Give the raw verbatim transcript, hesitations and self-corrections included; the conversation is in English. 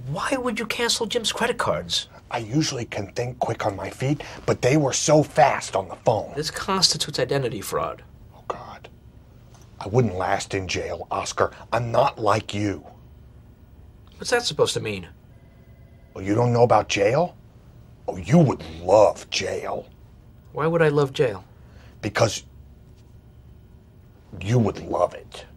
Why would you cancel Jim's credit cards? I usually can think quick on my feet, but they were so fast on the phone. This constitutes identity fraud. Oh, God. I wouldn't last in jail, Oscar. I'm not like you. What's that supposed to mean? Oh, you don't know about jail? Oh, you would love jail. Why would I love jail? Because you would love it.